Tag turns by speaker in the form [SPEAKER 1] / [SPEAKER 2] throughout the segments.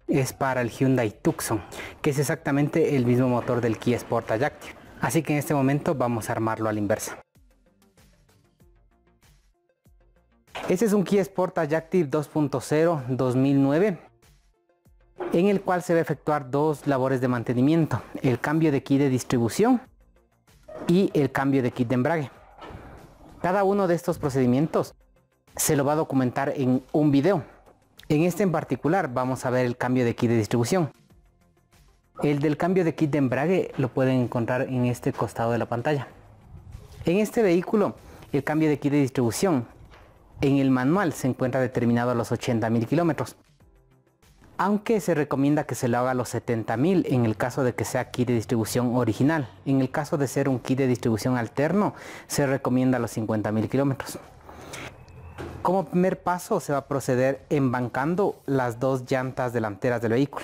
[SPEAKER 1] es para el Hyundai Tucson, que es exactamente el mismo motor del Kia Sportage Active. Así que en este momento vamos a armarlo a la inversa. Este es un Kia Sportage Active 2.0 2009, en el cual se va a efectuar dos labores de mantenimiento: el cambio de kit de distribución y el cambio de kit de embrague. Cada uno de estos procedimientos se lo va a documentar en un video. En este en particular vamos a ver el cambio de kit de distribución. El del cambio de kit de embrague lo pueden encontrar en este costado de la pantalla. En este vehículo el cambio de kit de distribución en el manual se encuentra determinado a los 80.000 kilómetros, aunque se recomienda que se lo haga a los 70.000 en el caso de que sea kit de distribución original. En el caso de ser un kit de distribución alterno se recomienda a los 50.000 kilómetros. Como primer paso se va a proceder embancando las dos llantas delanteras del vehículo.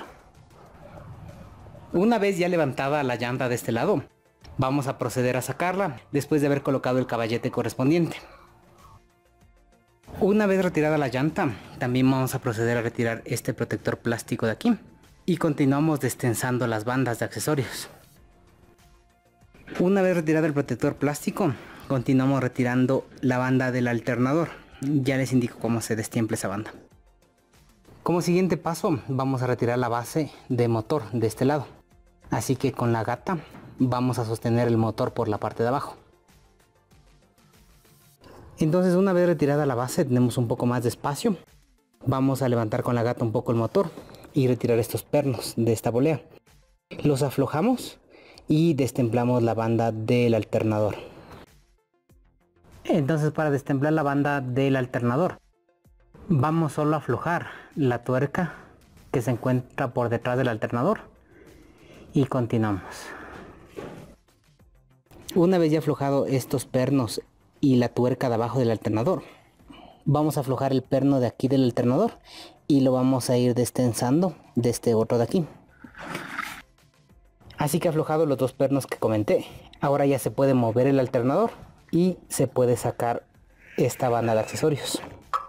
[SPEAKER 1] Una vez ya levantada la llanta de este lado, vamos a proceder a sacarla después de haber colocado el caballete correspondiente. Una vez retirada la llanta, también vamos a proceder a retirar este protector plástico de aquí y continuamos destensando las bandas de accesorios. Una vez retirado el protector plástico, continuamos retirando la banda del alternador. Ya les indico cómo se destiemple esa banda. Como siguiente paso vamos a retirar la base de motor de este lado, así que con la gata vamos a sostener el motor por la parte de abajo. Entonces, una vez retirada la base, tenemos un poco más de espacio. Vamos a levantar con la gata un poco el motor y retirar estos pernos de esta polea. Los aflojamos y destemplamos la banda del alternador. Entonces, para destemplar la banda del alternador, vamos solo a aflojar la tuerca que se encuentra por detrás del alternador y continuamos. Una vez ya aflojado estos pernos y la tuerca de abajo del alternador, vamos a aflojar el perno de aquí del alternador y lo vamos a ir destensando de este otro de aquí. Así que aflojado los dos pernos que comenté, ahora ya se puede mover el alternador y se puede sacar esta banda de accesorios.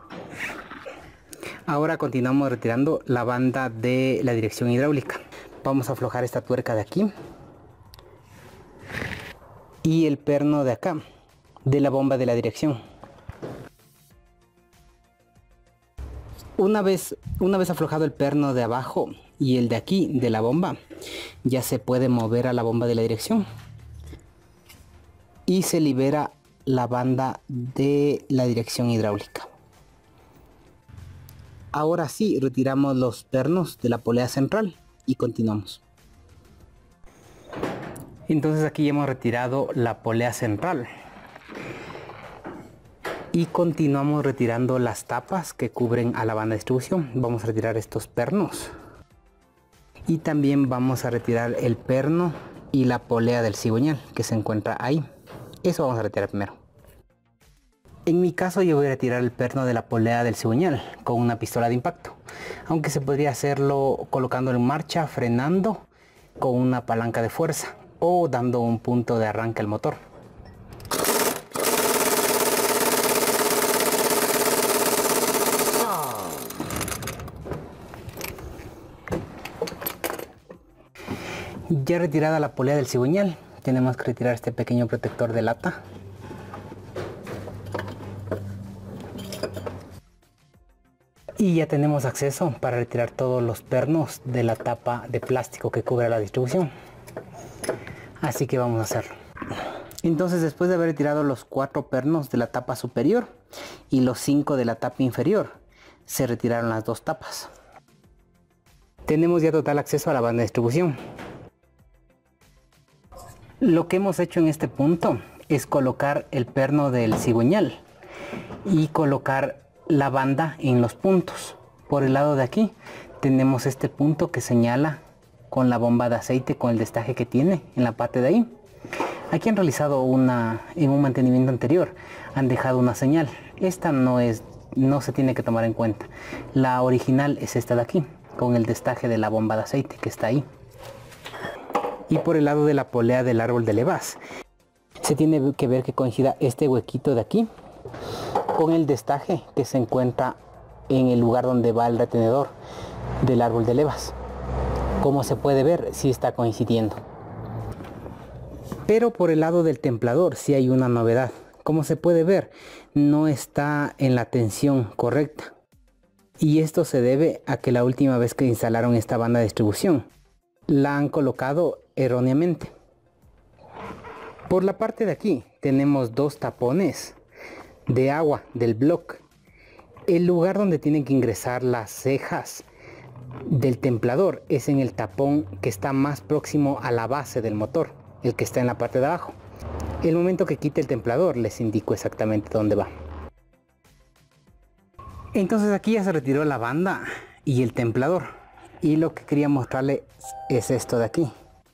[SPEAKER 1] Ahora continuamos retirando la banda de la dirección hidráulica. Vamos a aflojar esta tuerca de aquí y el perno de acá de la bomba de la dirección. Una vez aflojado el perno de abajo y el de aquí de la bomba, ya se puede mover a la bomba de la dirección y se libera la banda de la dirección hidráulica. Ahora sí, retiramos los pernos de la polea central y continuamos. Entonces aquí ya hemos retirado la polea central y continuamos retirando las tapas que cubren a la banda de distribución. Vamos a retirar estos pernos y también vamos a retirar el perno y la polea del cigüeñal que se encuentra ahí. Eso vamos a retirar primero. En mi caso yo voy a retirar el perno de la polea del cigüeñal con una pistola de impacto, aunque se podría hacerlo colocándolo en marcha, frenando con una palanca de fuerza o dando un punto de arranque al motor. Ya retirada la polea del cigüeñal, tenemos que retirar este pequeño protector de lata. Y ya tenemos acceso para retirar todos los pernos de la tapa de plástico que cubre la distribución. Así que vamos a hacerlo. Entonces, después de haber retirado los 4 pernos de la tapa superior y los 5 de la tapa inferior, se retiraron las 2 tapas. Tenemos ya total acceso a la banda de distribución. Lo que hemos hecho en este punto es colocar el perno del cigüeñal y colocar la banda en los puntos. Por el lado de aquí tenemos este punto que señala con la bomba de aceite, con el destaje que tiene en la parte de ahí. Aquí han realizado en un mantenimiento anterior, han dejado una señal. Esta no se tiene que tomar en cuenta. La original es esta de aquí, con el destaje de la bomba de aceite que está ahí. Y por el lado de la polea del árbol de levas, se tiene que ver que coincida este huequito de aquí con el destaje que se encuentra en el lugar donde va el retenedor del árbol de levas. Como se puede ver, sí está coincidiendo. Pero por el lado del templador sí hay una novedad. Como se puede ver, no está en la tensión correcta. Y esto se debe a que la última vez que instalaron esta banda de distribución, la han colocado erróneamente. Por la parte de aquí tenemos dos tapones de agua del bloque. El lugar donde tienen que ingresar las cejas del templador es en el tapón que está más próximo a la base del motor, el que está en la parte de abajo. El momento que quite el templador les indico exactamente dónde va. Entonces aquí ya se retiró la banda y el templador, y lo que quería mostrarles es esto de aquí.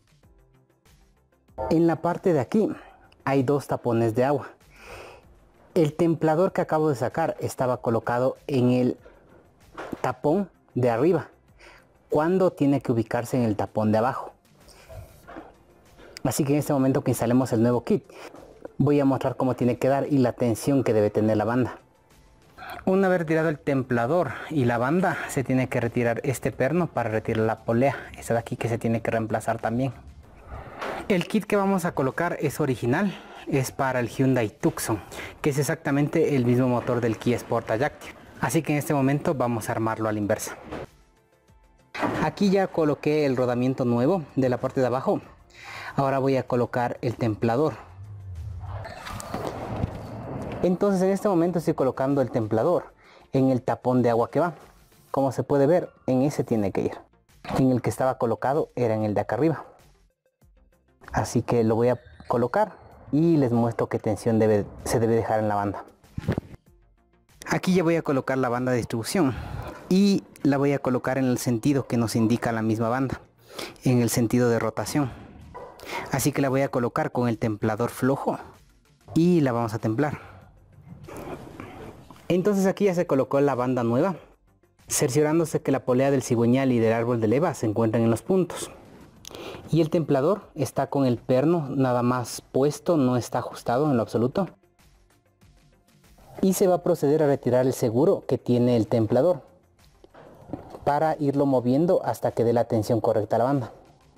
[SPEAKER 1] En la parte de aquí hay dos tapones de agua. El templador que acabo de sacar estaba colocado en el tapón de arriba, cuando tiene que ubicarse en el tapón de abajo. Así que en este momento que instalemos el nuevo kit, voy a mostrar cómo tiene que dar y la tensión que debe tener la banda. Una vez retirado el templador y la banda, se tiene que retirar este perno para retirar la polea. Esta de aquí que se tiene que reemplazar también. El kit que vamos a colocar es original, es para el Hyundai Tucson, que es exactamente el mismo motor del Kia Sportage Active. Así que en este momento vamos a armarlo a la inversa. Aquí ya coloqué el rodamiento nuevo de la parte de abajo. Ahora voy a colocar el templador. Entonces en este momento estoy colocando el templador en el tapón de agua que va. Como se puede ver, en ese tiene que ir. En el que estaba colocado era en el de acá arriba. Así que lo voy a colocar y les muestro qué tensión se debe dejar en la banda. Aquí ya voy a colocar la banda de distribución y la voy a colocar en el sentido que nos indica la misma banda, en el sentido de rotación. Así que la voy a colocar con el templador flojo y la vamos a templar. Entonces aquí ya se colocó la banda nueva, cerciorándose que la polea del cigüeñal y del árbol de leva se encuentran en los puntos. Y el templador está con el perno nada más puesto, no está ajustado en lo absoluto. Y se va a proceder a retirar el seguro que tiene el templador para irlo moviendo hasta que dé la tensión correcta a la banda.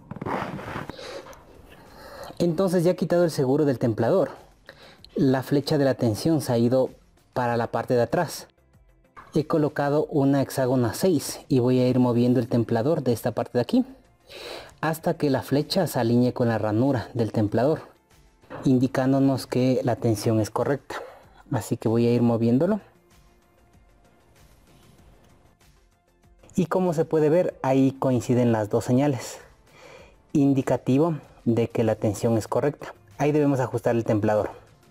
[SPEAKER 1] Entonces ya quitado el seguro del templador, la flecha de la tensión se ha ido para la parte de atrás. He colocado una hexágona 6 y voy a ir moviendo el templador de esta parte de aquí hasta que la flecha se alinee con la ranura del templador, indicándonos que la tensión es correcta. Así que voy a ir moviéndolo. Y como se puede ver, ahí coinciden las dos señales, indicativo de que la tensión es correcta. Ahí debemos ajustar el templador.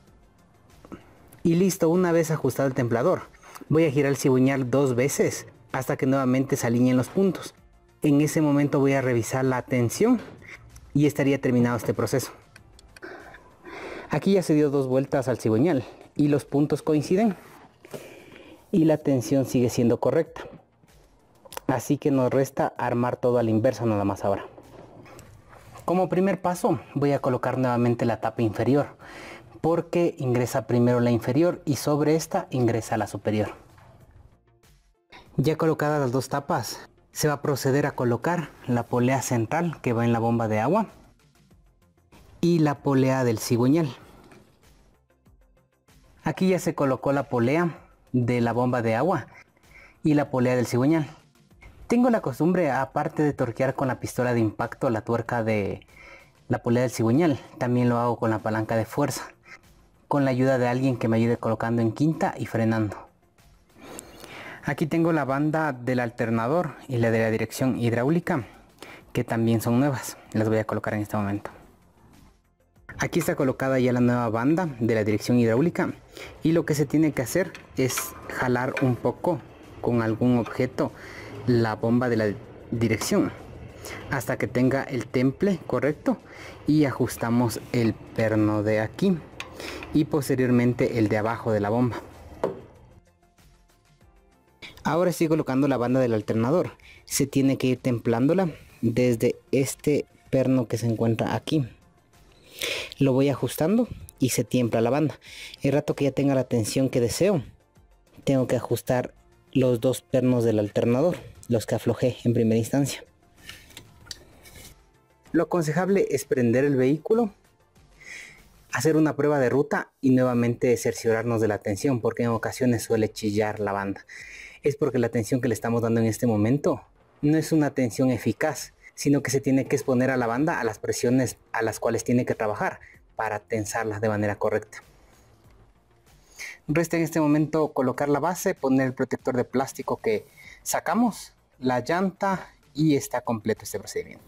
[SPEAKER 1] Y listo, una vez ajustado el templador, voy a girar el cigüeñal 2 veces hasta que nuevamente se alineen los puntos. En ese momento voy a revisar la tensión y estaría terminado este proceso. Aquí ya se dio 2 vueltas al cigüeñal y los puntos coinciden y la tensión sigue siendo correcta. Así que nos resta armar todo a la inversa nada más ahora. Como primer paso voy a colocar nuevamente la tapa inferior, porque ingresa primero la inferior y sobre esta ingresa la superior. Ya colocadas las dos tapas, se va a proceder a colocar la polea central que va en la bomba de agua y la polea del cigüeñal. Aquí ya se colocó la polea de la bomba de agua y la polea del cigüeñal. Tengo la costumbre, aparte de torquear con la pistola de impacto la tuerca de la polea del cigüeñal, también lo hago con la palanca de fuerza, con la ayuda de alguien que me ayude colocando en quinta y frenando. Aquí tengo la banda del alternador y la de la dirección hidráulica, que también son nuevas. Las voy a colocar en este momento. Aquí está colocada ya la nueva banda de la dirección hidráulica y lo que se tiene que hacer es jalar un poco con algún objeto la bomba de la dirección hasta que tenga el temple correcto y ajustamos el perno de aquí y posteriormente el de abajo de la bomba. Ahora estoy colocando la banda del alternador. Se tiene que ir templándola desde este perno que se encuentra aquí. Lo voy ajustando y se tiembla la banda. El rato que ya tenga la tensión que deseo, tengo que ajustar los dos pernos del alternador, los que aflojé en primera instancia. Lo aconsejable es prender el vehículo, hacer una prueba de ruta y nuevamente cerciorarnos de la tensión, porque en ocasiones suele chillar la banda. Es porque la tensión que le estamos dando en este momento no es una tensión eficaz, sino que se tiene que exponer a la banda a las presiones a las cuales tiene que trabajar para tensarlas de manera correcta. Resta en este momento colocar la base, poner el protector de plástico que sacamos, la llanta y está completo este procedimiento.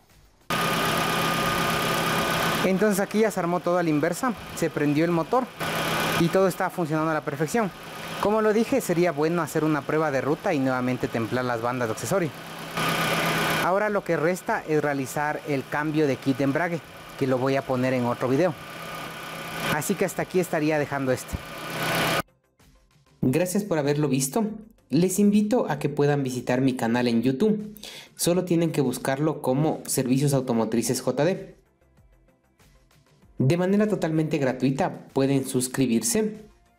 [SPEAKER 1] Entonces aquí ya se armó todo a la inversa, se prendió el motor y todo está funcionando a la perfección. Como lo dije, sería bueno hacer una prueba de ruta y nuevamente templar las bandas de accesorio. Ahora lo que resta es realizar el cambio de kit de embrague, que lo voy a poner en otro video. Así que hasta aquí estaría dejando este.
[SPEAKER 2] Gracias por haberlo visto. Les invito a que puedan visitar mi canal en YouTube. Solo tienen que buscarlo como Servicios Automotrices JD. De manera totalmente gratuita pueden suscribirse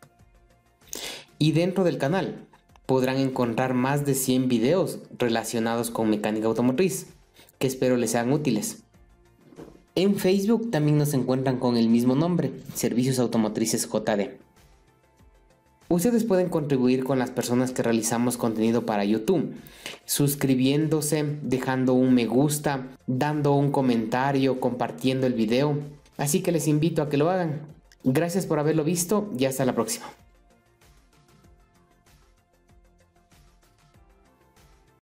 [SPEAKER 2] y dentro del canal podrán encontrar más de 100 videos relacionados con mecánica automotriz que espero les sean útiles. En Facebook también nos encuentran con el mismo nombre, Servicios Automotrices JD. Ustedes pueden contribuir con las personas que realizamos contenido para YouTube, suscribiéndose, dejando un me gusta, dando un comentario, compartiendo el video. Así que les invito a que lo hagan. Gracias por haberlo visto y hasta la próxima.